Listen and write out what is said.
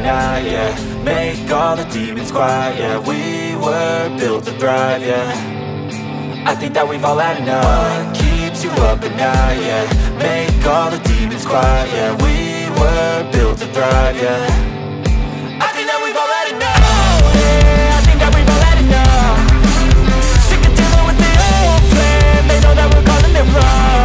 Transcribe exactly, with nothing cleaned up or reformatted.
night, yeah. Make all the demons quiet, yeah. We were built to thrive, yeah. I think that we've all had enough. What keeps you up at night, yeah. Make all the demons quiet, yeah. We were built to thrive, yeah. I think that we've all had enough. Oh, yeah, I think that we've all had enough. Sick of dealing with the old plan. They know that we're calling it wrong.